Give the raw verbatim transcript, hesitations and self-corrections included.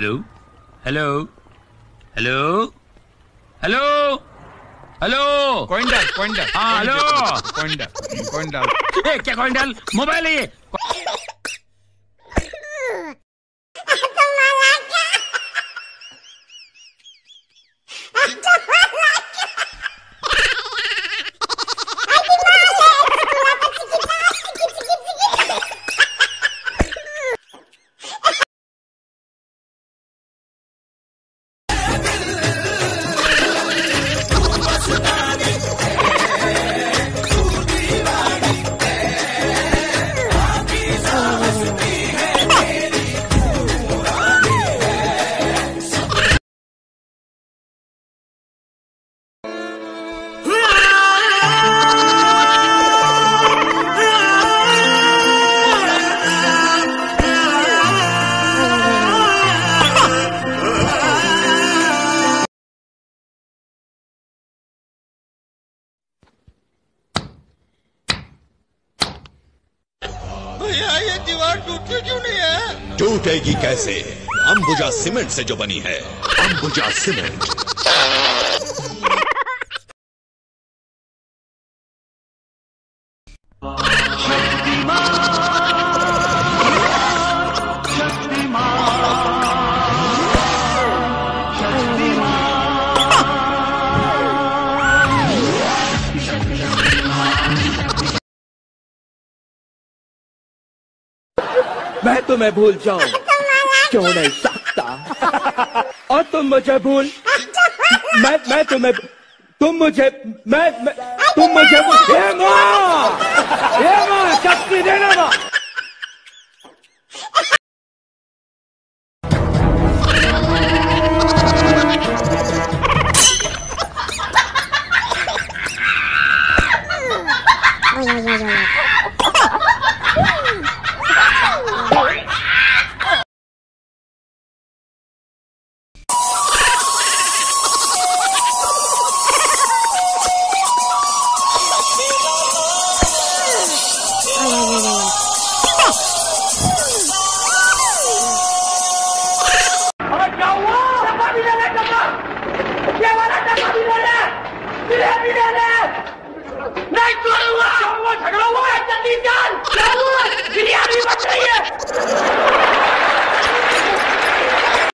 Hello hello hello hello hello coin डाल coin डाल हाँ हेलो कॉइन डाल कॉइन डाल ए, क्या कॉइन डाल मोबाइल है ये ये दीवार टूटती क्यों नहीं है? टूटेगी कैसे? अंबुजा सीमेंट से जो बनी है। अंबुजा सीमेंट। मैं तुम्हें भूल जाऊं क्यों नहीं सकता और तुम मुझे भूल मैं मैं तुम्हें तुम मुझे मैं, मैं तुम मुझे हे माँ हे माँ शक्ति देना माँ नहीं छोड़ूंगा, झगड़ा हुआ है, जल्दी चल, क्या हुआ? बिरयानी बच रही है।